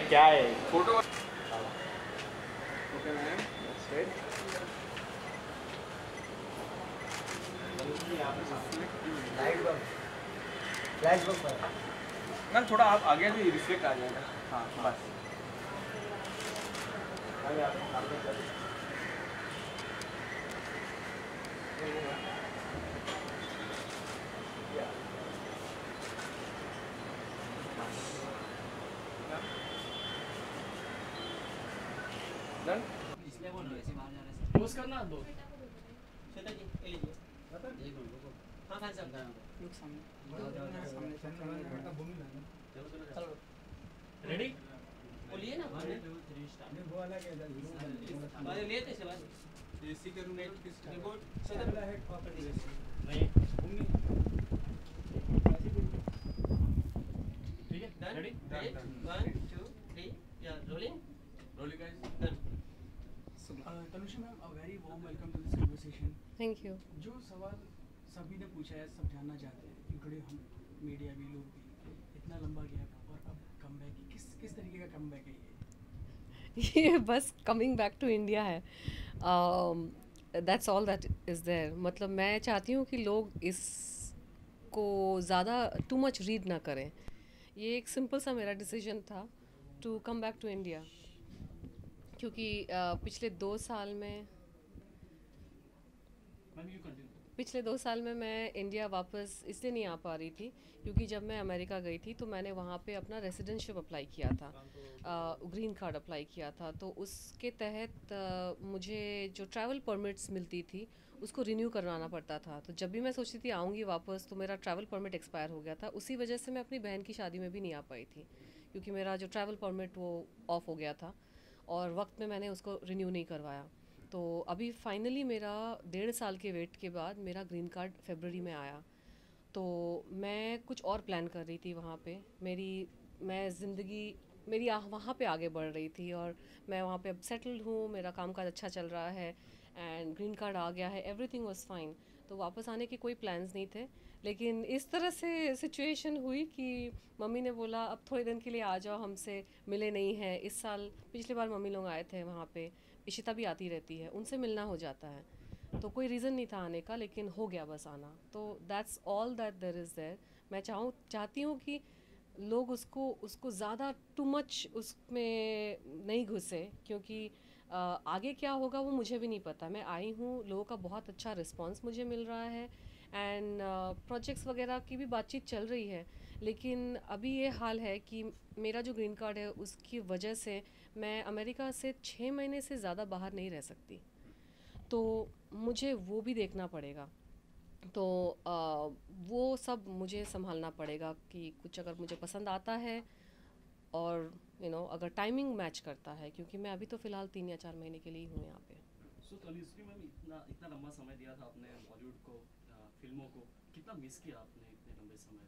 क्या है photo okay ma'am that's it light bulb flash bulb पर मैम थोड़ा आप आगे भी रिफ्लेक्ट आ जाएगा। हाँ बस अरे आप सामने चलिए डन। इसलिए बोल रहे ऐसे बाहर जा रहे हैं पोस्ट करना दो श्वेता जी ये लीजिए एक मिनट रुको हाँ खान साहब लोग सामने चलो रेडी बोलिए ना अरे लिए थे सवाल एसी के रूम में किस रिपोर्ट श्वेता नहीं ठीक है डन रेडी Done, done. 1 2 3 या rolling rolling guys. Done Tanusha ma'am a very warm welcome to this conversation. Thank you. जो सवाल सभी ने पूछा है सब जानना चाहते हैं इंक्लूडिंग हम मीडिया भी लोग भी इतना लंबा गैप और अब कमबैक किस तरीके का कमबैक है ये? ये बस कमिंग बैक टू इंडिया है। That's all that is there. मतलब मैं चाहती हूँ कि लोग इसको ज़्यादा टू मच रीड ना करें। ये एक सिंपल सा मेरा डिसीजन था to come back to India, क्योंकि पिछले 2 साल में मैम यू कंटिन्यू पिछले 2 साल में मैं इंडिया वापस इसलिए नहीं आ पा रही थी क्योंकि जब मैं अमेरिका गई थी तो मैंने वहाँ पे अपना रेसिडेंटशिप अप्लाई किया था, ग्रीन कार्ड अप्लाई किया था। तो उसके तहत मुझे जो ट्रैवल परमिट्स मिलती थी उसको रिन्यू करवाना पड़ता था। तो जब भी मैं सोचती थी आऊँगी वापस तो मेरा ट्रैवल परमिट एक्सपायर हो गया था। उसी वजह से मैं अपनी बहन की शादी में भी नहीं आ पाई थी क्योंकि मेरा जो ट्रैवल परमिट वो ऑफ हो गया था और वक्त में मैंने उसको रिन्यू नहीं करवाया। तो अभी फाइनली मेरा 1.5 साल के वेट के बाद मेरा ग्रीन कार्ड फरवरी में आया। तो मैं कुछ और प्लान कर रही थी वहाँ पे। मैं ज़िंदगी मेरी वहाँ पे आगे बढ़ रही थी और मैं वहाँ पे अब सेटल्ड हूँ, मेरा कामकाज अच्छा चल रहा है एंड ग्रीन कार्ड आ गया है, एवरीथिंग वाज फाइन। तो वापस आने के कोई प्लान्स नहीं थे, लेकिन इस तरह से सिचुएशन हुई कि मम्मी ने बोला अब थोड़े दिन के लिए आ जाओ, हमसे मिले नहीं हैं इस साल। पिछली बार मम्मी लोग आए थे वहाँ पे, इशिता भी आती रहती है, उनसे मिलना हो जाता है। तो कोई रीज़न नहीं था आने का, लेकिन हो गया बस आना। तो that's all that there is there. मैं चाहती हूँ कि लोग उसको ज़्यादा टू मच उसमें नहीं घुसे, क्योंकि आगे क्या होगा वो मुझे भी नहीं पता। मैं आई हूँ, लोगों का बहुत अच्छा रिस्पांस मुझे मिल रहा है एंड प्रोजेक्ट्स वगैरह की भी बातचीत चल रही है। लेकिन अभी ये हाल है कि मेरा जो ग्रीन कार्ड है उसकी वजह से मैं अमेरिका से 6 महीने से ज़्यादा बाहर नहीं रह सकती। तो मुझे वो भी देखना पड़ेगा। तो वो सब मुझे संभालना पड़ेगा कि कुछ अगर मुझे पसंद आता है और अगर टाइमिंग मैच करता है, क्योंकि मैं अभी तो फ़िलहाल 3 या 4 महीने के लिए ही हूँ यहाँ पे। सो तनुश्री मैम इतना लंबा समय दिया था आपने बॉलीवुड को, फिल्मों को, कितना मिस किया आपने इतने लंबे समय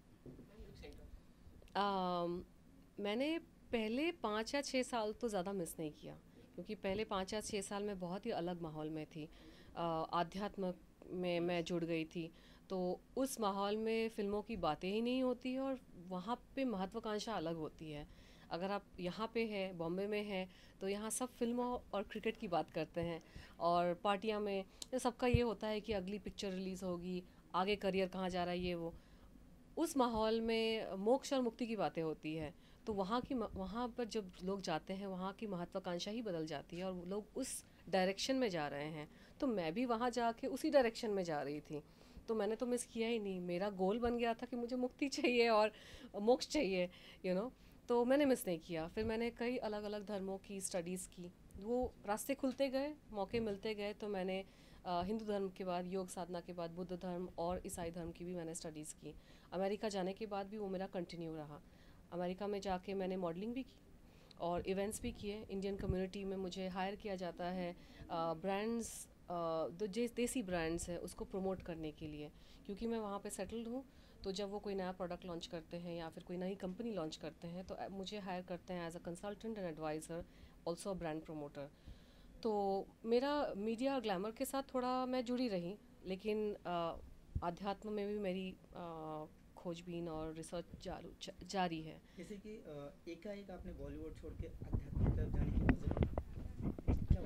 मैंने पहले 5 या 6 साल तो ज़्यादा मिस नहीं किया, क्योंकि पहले 5 या 6 साल में बहुत ही अलग माहौल में थी। आध्यात्म में मैं जुड़ गई थी, तो उस माहौल में फ़िल्मों की बातें ही नहीं होती है और वहाँ पे महत्वाकांक्षा अलग होती है। अगर आप यहाँ पे हैं, बॉम्बे में हैं, तो यहाँ सब फिल्मों और क्रिकेट की बात करते हैं और पार्टियाँ में सबका ये होता है कि अगली पिक्चर रिलीज़ होगी, आगे करियर कहाँ जा रहा है, ये वो। उस माहौल में मोक्ष और मुक्ति की बातें होती है। तो वहाँ पर जब लोग जाते हैं, वहाँ की महत्वाकांक्षा ही बदल जाती है और वो लोग उस डायरेक्शन में जा रहे हैं। तो मैं भी वहाँ जाके उसी डायरेक्शन में जा रही थी, तो मैंने तो मिस किया ही नहीं। मेरा गोल बन गया था कि मुझे मुक्ति चाहिए और मोक्ष चाहिए, तो मैंने मिस नहीं किया। फिर मैंने कई अलग अलग धर्मों की स्टडीज़ की, वो रास्ते खुलते गए, मौके मिलते गए। तो मैंने हिंदू धर्म के बाद, योग साधना के बाद, बुद्ध धर्म और ईसाई धर्म की भी मैंने स्टडीज़ की। अमेरिका जाने के बाद भी वो मेरा कंटिन्यू रहा। अमेरिका में जाके मैंने मॉडलिंग भी की और इवेंट्स भी किए। इंडियन कम्युनिटी में मुझे हायर किया जाता है ब्रांड्स, जो देसी ब्रांड्स हैं उसको प्रमोट करने के लिए, क्योंकि मैं वहाँ पे सेटल्ड हूँ। तो जब वो कोई नया प्रोडक्ट लॉन्च करते हैं या फिर कोई नई कंपनी लॉन्च करते हैं तो मुझे हायर करते हैं as a consultant and adviser, also brand promoter. तो मेरा मीडिया ग्लैमर के साथ थोड़ा मैं जुड़ी रही, लेकिन आध्यात्म में भी मेरी खोजबीन और रिसर्च जारी है। जैसे कि एकाएक आपने बॉलीवुड छोड़ के आध्यात्म की तरफ जाने की वजह क्या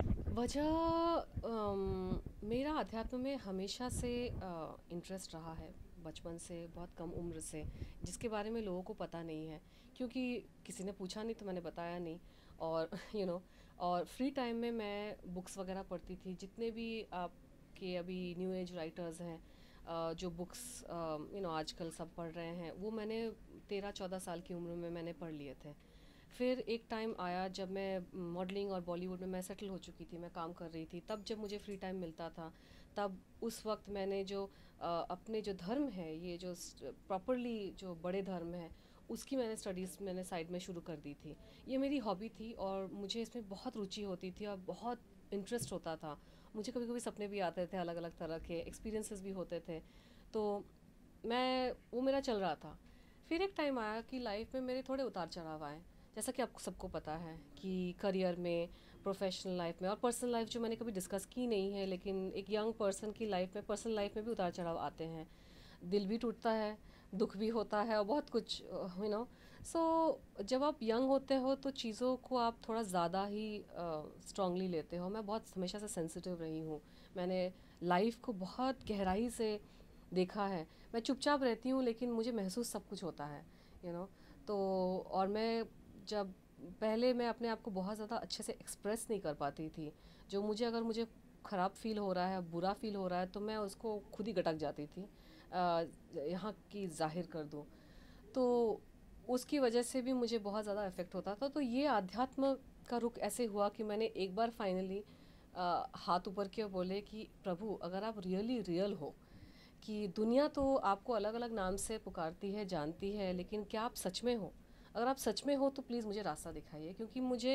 मेरा अध्यात्म में हमेशा से इंटरेस्ट रहा है, बचपन से, बहुत कम उम्र से, जिसके बारे में लोगों को पता नहीं है क्योंकि किसी ने पूछा नहीं तो मैंने बताया नहीं। और और फ्री टाइम में मैं बुक्स वगैरह पढ़ती थी। जितने भी आपके अभी न्यू एज राइटर्स हैं जो बुक्स आजकल सब पढ़ रहे हैं, वो मैंने 13-14 साल की उम्र में मैंने पढ़ लिए थे। फिर एक टाइम आया जब मैं मॉडलिंग और बॉलीवुड में मैं सेटल हो चुकी थी, मैं काम कर रही थी, तब जब मुझे फ्री टाइम मिलता था तब उस वक्त मैंने जो अपने जो धर्म है, ये जो प्रॉपरली जो बड़े धर्म है, उसकी मैंने स्टडीज़ मैंने साइड में शुरू कर दी थी। ये मेरी हॉबी थी और मुझे इसमें बहुत रुचि होती थी और बहुत इंटरेस्ट होता था। मुझे कभी कभी सपने भी आते थे, अलग अलग तरह के एक्सपीरियंसेस भी होते थे, तो वो मेरा चल रहा था। फिर एक टाइम आया कि लाइफ में मेरे थोड़े उतार चढ़ाव आए, जैसा कि आपको सबको पता है कि करियर में, प्रोफेशनल लाइफ में और पर्सनल लाइफ जो मैंने कभी डिस्कस की नहीं है, लेकिन एक यंग पर्सन की लाइफ में, पर्सनल लाइफ में भी उतार चढ़ाव आते हैं। दिल भी टूटता है, दुख भी होता है और बहुत कुछ सो जब आप यंग होते हो तो चीज़ों को आप थोड़ा ज़्यादा ही स्ट्रांगली लेते हो। मैं बहुत हमेशा से सेंसिटिव रही हूँ, मैंने लाइफ को बहुत गहराई से देखा है। मैं चुपचाप रहती हूँ लेकिन मुझे महसूस सब कुछ होता है तो और मैं जब पहले मैं अपने आप को बहुत ज़्यादा अच्छे से एक्सप्रेस नहीं कर पाती थी। जो अगर मुझे ख़राब फील हो रहा है, बुरा फील हो रहा है, तो मैं उसको खुद ही गटक जाती थी, यहाँ की जाहिर कर दूँ, तो उसकी वजह से भी मुझे बहुत ज़्यादा इफ़ेक्ट होता था। तो ये आध्यात्म का रुख ऐसे हुआ कि मैंने एक बार फाइनली हाथ ऊपर किया, बोले कि प्रभु अगर आप रियल हो, कि दुनिया तो आपको अलग अलग नाम से पुकारती है, जानती है, लेकिन क्या आप सच में हो? अगर आप सच में हो तो प्लीज़ मुझे रास्ता दिखाइए, क्योंकि मुझे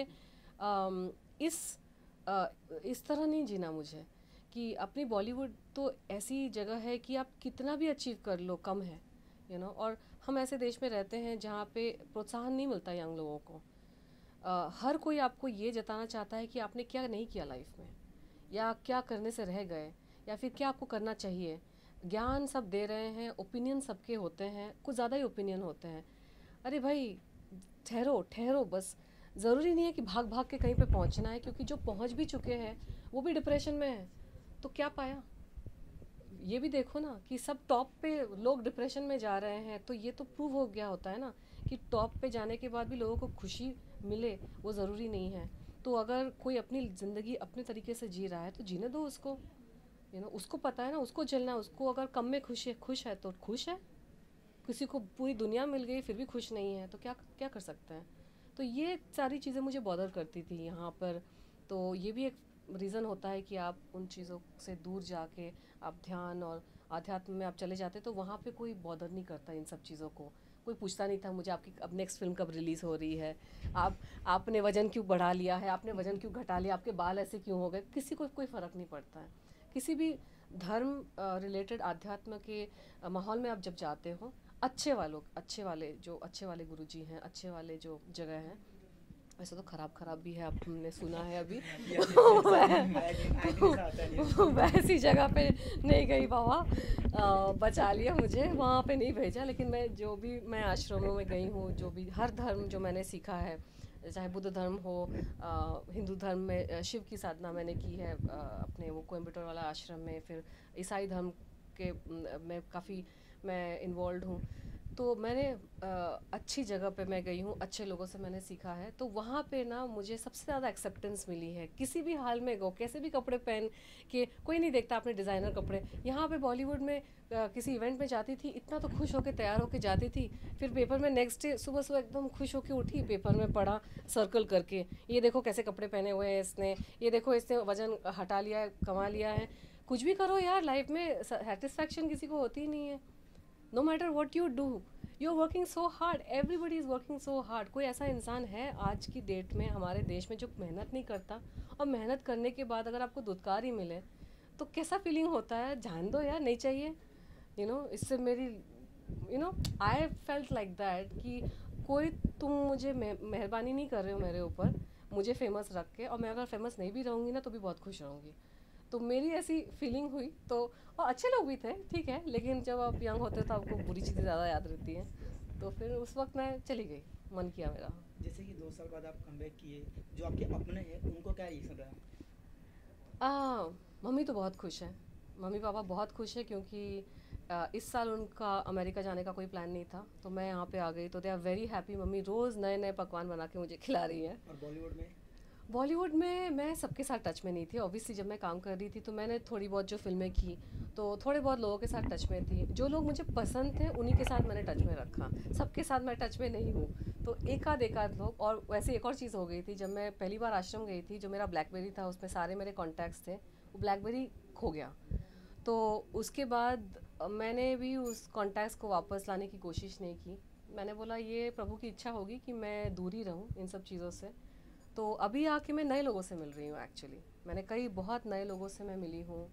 इस तरह नहीं जीना मुझे कि अपनी बॉलीवुड तो ऐसी जगह है कि आप कितना भी अचीव कर लो कम है और हम ऐसे देश में रहते हैं जहाँ पे प्रोत्साहन नहीं मिलता यंग लोगों को। हर कोई आपको ये जताना चाहता है कि आपने क्या नहीं किया लाइफ में, या क्या करने से रह गए, या फिर क्या आपको करना चाहिए। ज्ञान सब दे रहे हैं, ओपिनियन सबके होते हैं, कुछ ज़्यादा ही ओपिनियन होते हैं। अरे भाई ठहरो बस। ज़रूरी नहीं है कि भाग भाग के कहीं पे पहुंचना है, क्योंकि जो पहुंच भी चुके हैं वो भी डिप्रेशन में है, तो क्या पाया? ये भी देखो ना कि सब टॉप पे लोग डिप्रेशन में जा रहे हैं, तो ये तो प्रूव हो गया होता है ना कि टॉप पे जाने के बाद भी लोगों को खुशी मिले वो ज़रूरी नहीं है। तो अगर कोई अपनी ज़िंदगी अपने तरीके से जी रहा है तो जीने दो उसको, उसको पता है ना, उसको चलना है। उसको अगर कम में खुश है तो खुश है, किसी को पूरी दुनिया मिल गई फिर भी खुश नहीं है तो क्या कर सकते हैं। तो ये सारी चीज़ें मुझे बॉदर करती थी यहाँ पर। तो ये भी एक रीज़न होता है कि आप उन चीज़ों से दूर जाके आप ध्यान और आध्यात्म में आप चले जाते, तो वहाँ पे कोई बॉदर नहीं करता इन सब चीज़ों को। कोई पूछता नहीं था मुझे आपकी अब नेक्स्ट फिल्म कब रिलीज़ हो रही है, आपने वज़न क्यों बढ़ा लिया है, आपने वज़न क्यों घटा लिया, आपके बाल ऐसे क्यों हो गए। किसी को कोई फ़र्क नहीं पड़ता है। किसी भी धर्म रिलेटेड आध्यात्म के माहौल में आप जब जाते हो, अच्छे वाले गुरुजी हैं, अच्छे वाले जो जगह हैं, वैसे तो खराब भी है, आपने सुना है अभी वैसी जगह पे नहीं गई बाबा, बचा लिया मुझे, वहाँ पे नहीं भेजा। लेकिन मैं आश्रमों में गई हूँ, जो भी हर धर्म जो मैंने सीखा है, चाहे बुद्ध धर्म हो, हिंदू धर्म में शिव की साधना मैंने की है अपने वो कोयम्बटूर वाला आश्रम में, फिर ईसाई धर्म के में काफ़ी मैं इन्वॉल्व हूँ। तो मैंने अच्छी जगह पे मैं गई हूँ, अच्छे लोगों से मैंने सीखा है, तो वहाँ पे ना मुझे सबसे ज़्यादा एक्सेप्टेंस मिली है। किसी भी हाल में गो, कैसे भी कपड़े पहन के, कोई नहीं देखता आपने डिज़ाइनर कपड़े। यहाँ पे बॉलीवुड में किसी इवेंट में जाती थी, इतना तो खुश होकर तैयार होकर जाती थी, फिर पेपर में नेक्स्ट डे सुबह एकदम खुश होकर उठी, पेपर में पढ़ा सर्कल करके, ये देखो कैसे कपड़े पहने हुए हैं इसने, ये देखो इसने वज़न हटा लिया है, कमा लिया है। कुछ भी करो यार, लाइफ में सेटिस्फैक्शन किसी को होती ही नहीं है। No matter what you do, you're working so hard. Everybody is working so hard. कोई ऐसा इंसान है आज की डेट में हमारे देश में जो मेहनत नहीं करता, और मेहनत करने के बाद अगर आपको दुत्कार ही मिले तो कैसा फीलिंग होता है? जान दो यार, नहीं चाहिए। इससे मेरी आई फेल्ट लाइक दैट कि कोई तुम मुझे मेहरबानी नहीं कर रहे हो मेरे ऊपर, मुझे फेमस रख के, और मैं अगर फेमस नहीं भी रहूँगी ना तो भी बहुत खुश रहूँगी। तो मेरी ऐसी फीलिंग हुई। तो और अच्छे लोग भी थे, ठीक है, लेकिन जब आप यंग होते हो तो आपको बुरी चीज़ें ज़्यादा याद रहती हैं। तो फिर उस वक्त मैं चली गई, मन किया मेरा। जैसे कि 2 साल बाद आप कमबैक किए, जो आपके अपने हैं उनको क्या रिएक्शन रहा? मम्मी तो बहुत खुश है, मम्मी पापा बहुत खुश है, क्योंकि इस साल उनका अमेरिका जाने का कोई प्लान नहीं था, तो मैं यहाँ पे आ गई, तो they are very happy. Mummy रोज़ नए नए पकवान बना के मुझे खिला रही हैं। और बॉलीवुड में? बॉलीवुड में मैं सबके साथ टच में नहीं थी, ऑब्वियसली जब मैं काम कर रही थी तो मैंने थोड़ी बहुत जो फिल्में की तो थोड़े बहुत लोगों के साथ टच में थी। जो लोग मुझे पसंद थे उन्हीं के साथ मैंने टच में रखा, सबके साथ मैं टच में नहीं हूँ। तो एक आध लोग। और वैसे एक और चीज़ हो गई थी, जब मैं पहली बार आश्रम गई थी, जो मेरा ब्लैकबेरी था उसमें सारे मेरे कॉन्टैक्ट्स थे, वो ब्लैकबेरी खो गया। तो उसके बाद मैंने भी उस कॉन्टैक्ट्स को वापस लाने की कोशिश नहीं की। मैंने बोला ये प्रभु की इच्छा होगी कि मैं दूर ही रहूँ इन सब चीज़ों से। तो अभी आके मैं नए लोगों से मिल रही हूँ एक्चुअली, मैंने कई बहुत नए लोगों से मैं मिली हूँ,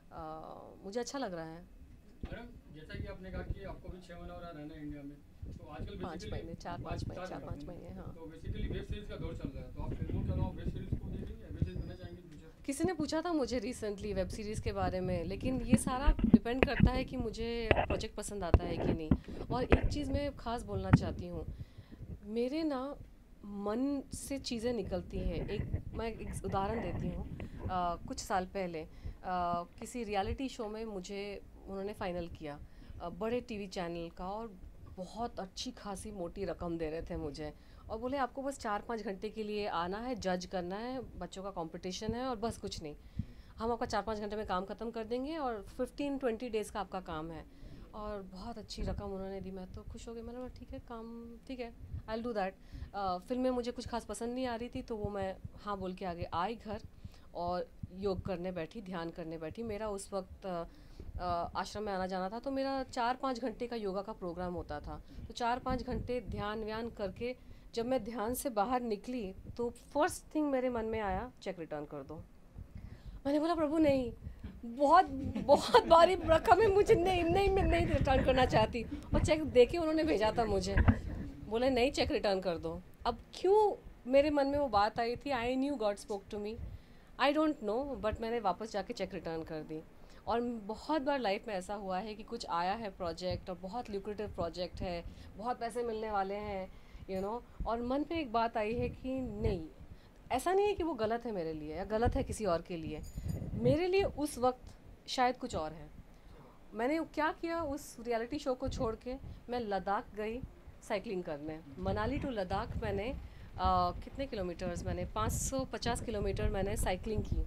मुझे अच्छा लग रहा है। मैडम, जैसा कि आपने कहा कि आपको भी 6 महीना हो रहा है रहना इंडिया में, तो आजकल 5 महीने 4-5 महीने, हाँ। तो बेसिकली वेब सीरीज का दौर चल रहा है, तो आप फिल्मों के अलावा वेब सीरीज को देखेंगे, वेब सीरीज करना चाहेंगे फ्यूचर? किसी ने पूछा था मुझे रिसेंटली वेब सीरीज़ के बारे में, लेकिन ये सारा डिपेंड करता है कि मुझे प्रोजेक्ट पसंद आता है कि नहीं। और एक चीज़ मैं ख़ास बोलना चाहती हूँ, मेरे ना मन से चीज़ें निकलती हैं। मैं एक उदाहरण देती हूँ। कुछ साल पहले किसी रियलिटी शो में मुझे उन्होंने फ़ाइनल किया, बड़े टीवी चैनल का, और बहुत अच्छी खासी मोटी रकम दे रहे थे मुझे, और बोले आपको बस 4-5 घंटे के लिए आना है, जज करना है, बच्चों का कंपटीशन है और बस कुछ नहीं, हम आपका 4-5 घंटे में काम ख़त्म कर देंगे और 15-20 डेज़ का आपका काम है। और बहुत अच्छी रकम उन्होंने दी, मैं तो खुश हो गई। मैंने बोला ठीक है, काम ठीक है, आई विल डू दैट। फिल्में मुझे कुछ खास पसंद नहीं आ रही थी, तो वो मैं हाँ बोल के आगे आई घर और योग करने बैठी, ध्यान करने बैठी। मेरा उस वक्त आश्रम में आना जाना था, तो मेरा 4-5 घंटे का योगा का प्रोग्राम होता था। तो 4-5 घंटे ध्यान व्यान करके जब मैं ध्यान से बाहर निकली तो फर्स्ट थिंग मेरे मन में आया, चेक रिटर्न कर दो। मैंने बोला प्रभु नहीं, बहुत बहुत भारी रकम है, मुझे नहीं मैं नहीं रिटर्न करना चाहती। और चेक देके उन्होंने भेजा था मुझे, बोले नहीं चेक रिटर्न कर दो। अब क्यों मेरे मन में वो बात आई थी, I knew God spoke to me, I don't know, but मैंने वापस जाके चेक रिटर्न कर दी। और बहुत बार लाइफ में ऐसा हुआ है कि कुछ आया है प्रोजेक्ट और बहुत ल्यूक्रेटिव प्रोजेक्ट है, बहुत पैसे मिलने वाले हैं, यू नो, और मन पे एक बात आई है कि नहीं, ऐसा नहीं है कि वो गलत है मेरे लिए या गलत है किसी और के लिए, मेरे लिए उस वक्त शायद कुछ और है। मैंने क्या किया, उस रियलिटी शो को छोड़ के मैं लद्दाख गई साइकिलिंग करने। मनाली टू लद्दाख मैंने कितने किलोमीटर्स, मैंने 550 किलोमीटर मैंने साइकिलिंग की।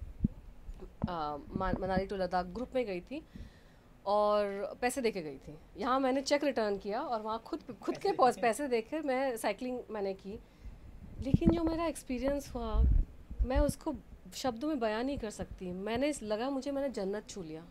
मनाली टू लद्दाख ग्रुप में गई थी और पैसे दे के गई थी। यहाँ मैंने चेक रिटर्न किया और वहाँ खुद के पास पैसे देकर मैं साइकिलिंग मैंने की। लेकिन जो मेरा एक्सपीरियंस हुआ, मैं उसको शब्दों में बयान नहीं कर सकती। मैंने जन्नत छू लिया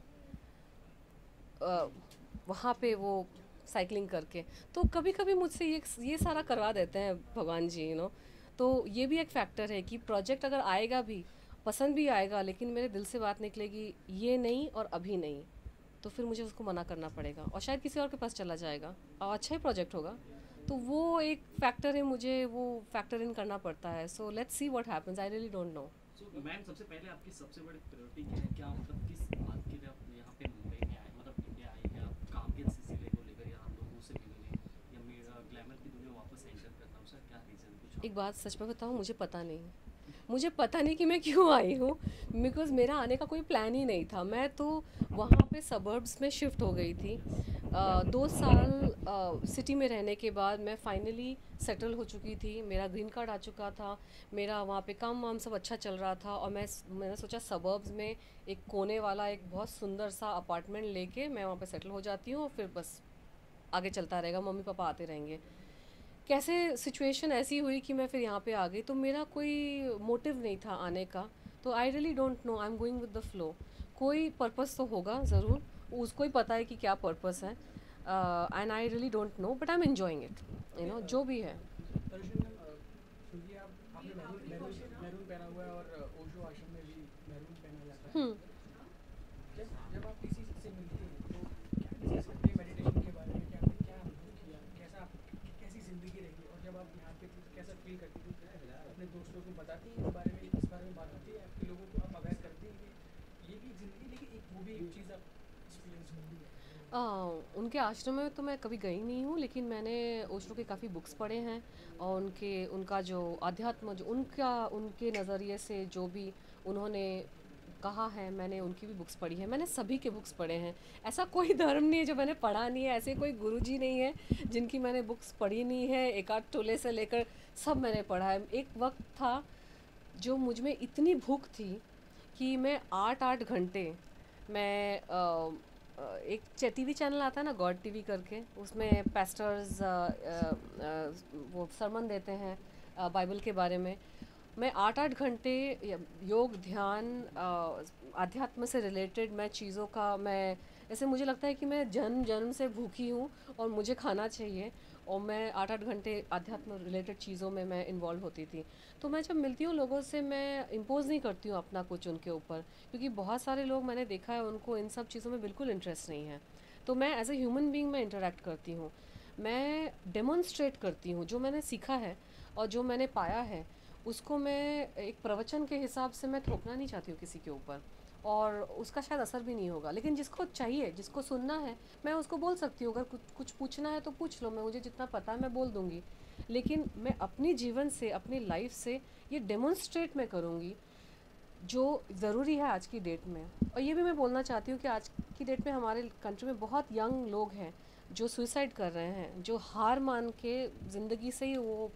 वहाँ पे वो साइकिलिंग करके। तो कभी कभी मुझसे ये सारा करवा देते हैं भगवान जी, यू नो। तो ये भी एक फैक्टर है कि प्रोजेक्ट अगर आएगा भी, पसंद भी आएगा, लेकिन मेरे दिल से बात निकलेगी ये नहीं और अभी नहीं, तो फिर मुझे उसको मना करना पड़ेगा और शायद किसी और के पास चला जाएगा और अच्छा ही प्रोजेक्ट होगा। तो वो एक फैक्टर है, मुझे वो फैक्टर इन करना पड़ता है। So let's see what happens, I really don't know. So ma'am, सबसे पहले आपकी सबसे बड़ी प्रायोरिटी क्या है? क्या मतलब किस बात के लिए आप यहाँ पे मुंबई में आए, मतलब इंडिया आए, क्या काम के सिलसिले को लेकर या आप लोगों से मिलने या मेरा ग्लैमर की दुनिया वापस एंटर करना, उसका क्या रीज़न? कुछ एक बात सच में बताऊँ, मुझे पता नहीं कि मैं क्यों आई हूँ, बिकॉज़ मेरा आने का कोई प्लान ही नहीं था। मैं तो वहाँ पे सबर्ब्स में शिफ्ट हो गई थी। 2 साल सिटी में रहने के बाद मैं फाइनली सेटल हो चुकी थी, मेरा ग्रीन कार्ड आ चुका था, मेरा वहाँ पे काम वाम सब अच्छा चल रहा था, और मैंने सोचा सबर्ब्स में एक कोने वाला एक बहुत सुंदर सा अपार्टमेंट लेके मैं वहाँ पे सेटल हो जाती हूँ और फिर बस आगे चलता रहेगा, मम्मी पापा आते रहेंगे। कैसे सिचुएशन ऐसी हुई कि मैं फिर यहाँ पे आ गई, तो मेरा कोई मोटिव नहीं था आने का। तो I really don't know, I am going with the flow. कोई पर्पस तो होगा ज़रूर, उसको ही पता है कि क्या पर्पस है, and I really don't know, but I am enjoying it, you know, जो भी है। क्योंकि आपने मैरून पहना हुआ है और ओशो आश्रम में भी मैरून पहना जाता है। जब आप किसी से मिलते हैं तो क्या डिस्कस करते हैं मेडिटेशन के बारे में, क्या अनुभव किया, कैसी ज़िंदगी रही, और जब आप यहाँ पे कैसा फील करती थी, अपने दोस्तों को बताती हैं इस बारे में बात होती है, आपके लोगों को आप अवेयर करते हैं कि ये भी उनके आश्रम में तो मैं कभी गई नहीं हूँ, लेकिन मैंने ओशो के काफ़ी बुक्स पढ़े हैं और उनका जो अध्यात्म जो उनके नज़रिए से जो भी उन्होंने कहा है, मैंने उनकी भी बुक्स पढ़ी है। मैंने सभी के बुक्स पढ़े हैं। ऐसा कोई धर्म नहीं है जो मैंने पढ़ा नहीं है, ऐसे कोई गुरुजी नहीं है जिनकी मैंने बुक्स पढ़ी नहीं है। एक आध टोले से लेकर सब मैंने पढ़ा है। एक वक्त था जो मुझ में इतनी भूख थी कि मैं 8-8 घंटे मैं एक टीवी चैनल आता है ना, गॉड टीवी करके, उसमें पास्टर्स वो सरमन देते हैं बाइबल के बारे में। मैं 8-8 घंटे योग ध्यान अध्यात्म से रिलेटेड मैं चीज़ों का मैं ऐसे मुझे लगता है कि मैं जन्म जन्म से भूखी हूँ और मुझे खाना चाहिए, और मैं 8-8 घंटे अध्यात्म रिलेटेड चीज़ों में मैं इन्वॉल्व होती थी। तो मैं जब मिलती हूँ लोगों से, मैं इम्पोज नहीं करती हूँ अपना कुछ उनके ऊपर, क्योंकि बहुत सारे लोग मैंने देखा है उनको इन सब चीज़ों में बिल्कुल इंटरेस्ट नहीं है। तो मैं एज ए ह्यूमन बीइंग मैं इंटरेक्ट करती हूँ, मैं डेमोन्स्ट्रेट करती हूँ जो मैंने सीखा है और जो मैंने पाया है, उसको मैं एक प्रवचन के हिसाब से मैं थोपना नहीं चाहती हूँ किसी के ऊपर, और उसका शायद असर भी नहीं होगा। लेकिन जिसको चाहिए, जिसको सुनना है, मैं उसको बोल सकती हूँ। अगर कुछ पूछना है तो पूछ लो, मैं मुझे जितना पता है मैं बोल दूँगी। लेकिन मैं अपनी जीवन से, अपनी लाइफ से ये डेमोन्स्ट्रेट मैं करूँगी जो ज़रूरी है आज की डेट में। और ये भी मैं बोलना चाहती हूँ कि आज की डेट में हमारे कंट्री में बहुत यंग लोग हैं जो सुसाइड कर रहे हैं, जो हार मान के ज़िंदगी से ही वो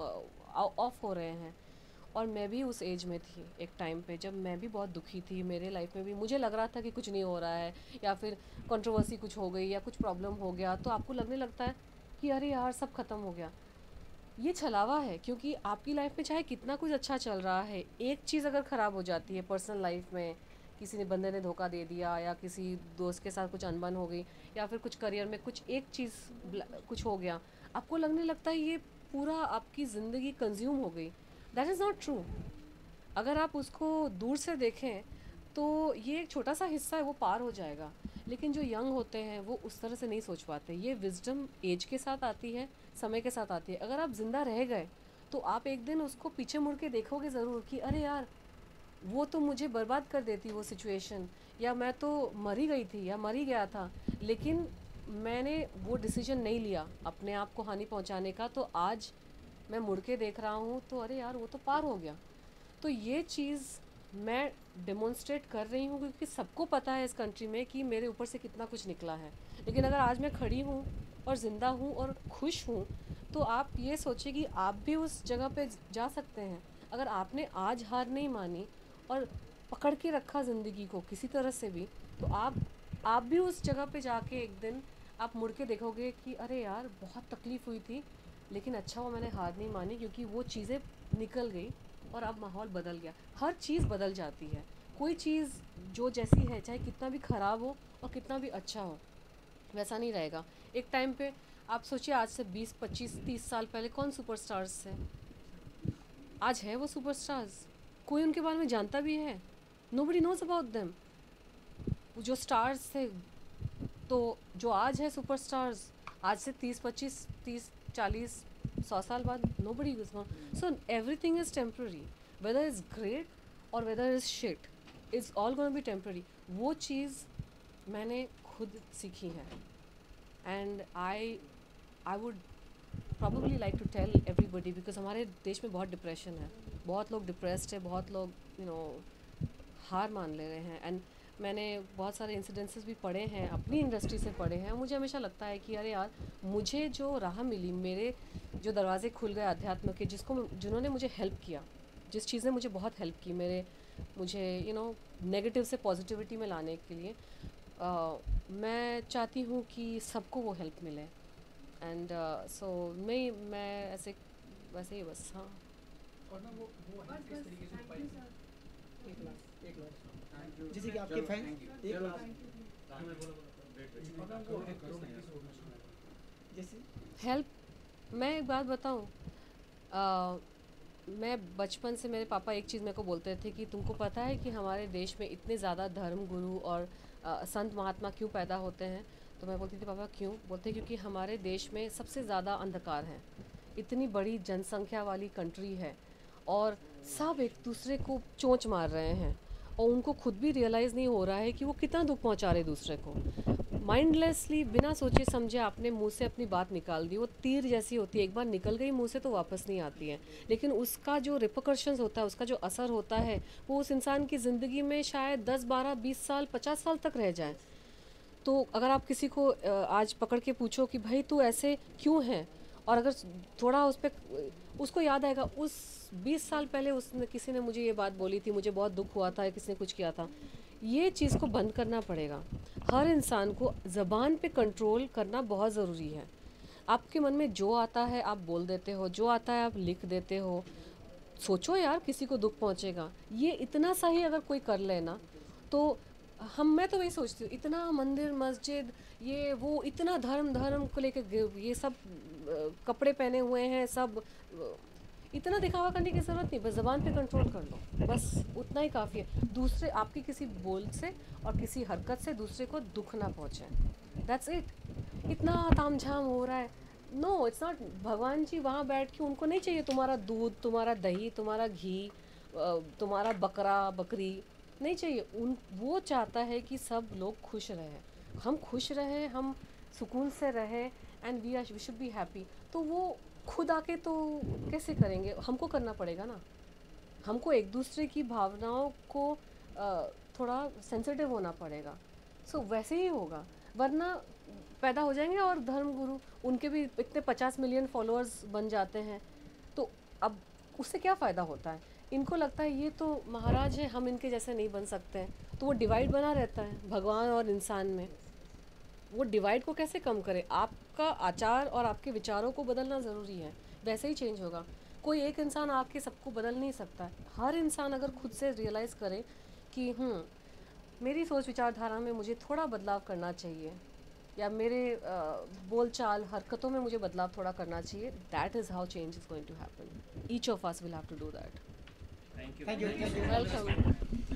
ऑफ हो रहे हैं। और मैं भी उस एज में थी एक टाइम पे, जब मैं भी बहुत दुखी थी। मेरे लाइफ में भी मुझे लग रहा था कि कुछ नहीं हो रहा है, या फिर कंट्रोवर्सी कुछ हो गई या कुछ प्रॉब्लम हो गया तो आपको लगने लगता है कि अरे यार सब ख़त्म हो गया। ये छलावा है, क्योंकि आपकी लाइफ में चाहे कितना कुछ अच्छा चल रहा है, एक चीज़ अगर ख़राब हो जाती है पर्सनल लाइफ में, किसी ने बंदे ने धोखा दे दिया, या किसी दोस्त के साथ कुछ अनबन हो गई, या फिर कुछ करियर में कुछ एक चीज़ कुछ हो गया, आपको लगने लगता है ये पूरा आपकी ज़िंदगी कंज्यूम हो गई। That is not true. अगर आप उसको दूर से देखें तो ये एक छोटा सा हिस्सा है, वो पार हो जाएगा। लेकिन जो यंग होते हैं वो उस तरह से नहीं सोच पाते। ये विजडम एज के साथ आती है, समय के साथ आती है। अगर आप ज़िंदा रह गए तो आप एक दिन उसको पीछे मुड़ के देखोगे ज़रूर कि अरे यार वो तो मुझे बर्बाद कर देती वो सिचुएशन, या मैं तो मर ही गई थी या मर ही गया था, लेकिन मैंने वो डिसीजन नहीं लिया अपने आप को हानि पहुंचाने का। तो आज मैं मुड़ के देख रहा हूँ तो अरे यार वो तो पार हो गया। तो ये चीज़ मैं डेमोन्स्ट्रेट कर रही हूँ क्योंकि सबको पता है इस कंट्री में कि मेरे ऊपर से कितना कुछ निकला है। लेकिन अगर आज मैं खड़ी हूँ और ज़िंदा हूँ और खुश हूँ, तो आप ये सोचिए कि आप भी उस जगह पे जा सकते हैं। अगर आपने आज हार नहीं मानी और पकड़ के रखा ज़िंदगी को किसी तरह से भी, तो आप भी उस जगह पे जाके एक दिन आप मुड़ के देखोगे कि अरे यार बहुत तकलीफ़ हुई थी, लेकिन अच्छा हुआ मैंने हार नहीं मानी, क्योंकि वो चीज़ें निकल गई और अब माहौल बदल गया। हर चीज़ बदल जाती है। कोई चीज़ जो जैसी है, चाहे कितना भी ख़राब हो और कितना भी अच्छा हो, वैसा नहीं रहेगा। एक टाइम पे आप सोचिए, आज से 20, 25, 30 साल पहले कौन सुपरस्टार्स थे? आज है वो सुपरस्टार्स? कोई उनके बारे में जानता भी है? Nobody knows about them. जो स्टार्स थे, तो जो आज है सुपरस्टार्स, आज से 30, 25, 30, 40, 100 साल बाद nobody is gone. So everything is temporary. Whether it's great or whether it's shit, it's all going to be temporary. वो चीज़ मैंने खुद सीखी है, and I would probably like to tell everybody, because हमारे देश में बहुत डिप्रेशन है, बहुत लोग डिप्रेस्ड है, बहुत लोग हार मान ले रहे हैं। एंड मैंने बहुत सारे इंसिडेंसेस भी पढ़े हैं, अपनी इंडस्ट्री से पढ़े हैं। मुझे हमेशा लगता है कि अरे यार, मुझे जो राह मिली, मेरे जो दरवाजे खुल गए अध्यात्म के, जिन्होंने मुझे हेल्प किया, जिस चीज़ ने मुझे बहुत हेल्प की मुझे नेगेटिव से पॉजिटिविटी में लाने के लिए, मैं चाहती हूँ कि सबको वो हेल्प मिले। एंड सो मैं ऐसे वैसे ही बस। हाँ, और ना वो हेल्प किस तरीके से पाई? एक लाख जैसे कि आपके फैन एक लाख जैसे हेल्प। मैं एक बात बताऊँ, मैं बचपन से, मेरे पापा एक चीज़ मेरे को बोलते थे कि तुमको पता है कि हमारे देश में इतने ज़्यादा धर्म गुरु और संत महात्मा क्यों पैदा होते हैं? तो मैं बोलती थी पापा क्यों? बोलते क्योंकि हमारे देश में सबसे ज़्यादा अंधकार है, इतनी बड़ी जनसंख्या वाली कंट्री है और सब एक दूसरे को चोंच मार रहे हैं और उनको खुद भी रियलाइज़ नहीं हो रहा है कि वो कितना दुख पहुंचा रहे दूसरे को। माइंडलेसली बिना सोचे समझे आपने मुंह से अपनी बात निकाल दी, वो तीर जैसी होती है, एक बार निकल गई मुंह से तो वापस नहीं आती है, लेकिन उसका जो रिपरकशंस होता है, उसका जो असर होता है, वो उस इंसान की ज़िंदगी में शायद 10, 12, 20 साल, 50 साल तक रह जाए। तो अगर आप किसी को आज पकड़ के पूछो कि भाई तू ऐसे क्यों है, और अगर थोड़ा उस पर उसको याद आएगा उस 20 साल पहले उसने किसी ने मुझे ये बात बोली थी, मुझे बहुत दुख हुआ था, किसी ने कुछ किया था। ये चीज़ को बंद करना पड़ेगा। हर इंसान को ज़बान पे कंट्रोल करना बहुत ज़रूरी है। आपके मन में जो आता है आप बोल देते हो, जो आता है आप लिख देते हो। सोचो यार, किसी को दुख पहुंचेगा, ये इतना सा ही अगर कोई कर लेना तो मैं तो वही सोचती हूँ, इतना मंदिर मस्जिद ये वो इतना धर्म को लेकर ये सब कपड़े पहने हुए हैं, सब इतना दिखावा करने की ज़रूरत नहीं, बस ज़बान पे कंट्रोल कर लो, बस उतना ही काफ़ी है। दूसरे आपकी किसी बोल से और किसी हरकत से दूसरे को दुख ना पहुँचे, दैट्स इट। इतना तामझाम हो रहा है, नो इट्स नॉट। भगवान जी वहाँ बैठ के उनको नहीं चाहिए तुम्हारा दूध, तुम्हारा दही, तुम्हारा घी, तुम्हारा बकरा बकरी नहीं चाहिए। वो चाहता है कि सब लोग खुश रहें, हम खुश रहें, हम सुकून से रहें, and we should be happy. तो वो खुद आके तो कैसे करेंगे, हमको करना पड़ेगा ना। हमको एक दूसरे की भावनाओं को थोड़ा सेंसिटिव होना पड़ेगा। सो वैसे ही होगा, वरना पैदा हो जाएंगे और धर्मगुरु उनके भी इतने 50 मिलियन फॉलोअर्स बन जाते हैं, तो अब उससे क्या फ़ायदा होता है। इनको लगता है ये तो महाराज है, हम इनके जैसे नहीं बन सकते हैं, तो वो डिवाइड बना रहता है भगवान और इंसान में। वो डिवाइड को कैसे कम करें। आपका आचार और आपके विचारों को बदलना ज़रूरी है, वैसे ही चेंज होगा। कोई एक इंसान आपके सबको बदल नहीं सकता। हर इंसान अगर खुद से रियलाइज़ करे कि मेरी सोच विचारधारा में मुझे थोड़ा बदलाव करना चाहिए, या मेरे बोलचाल हरकतों में मुझे बदलाव थोड़ा करना चाहिए, that is how change is going to happen. Each of us will have to do that. Thank you. Thank you. Welcome.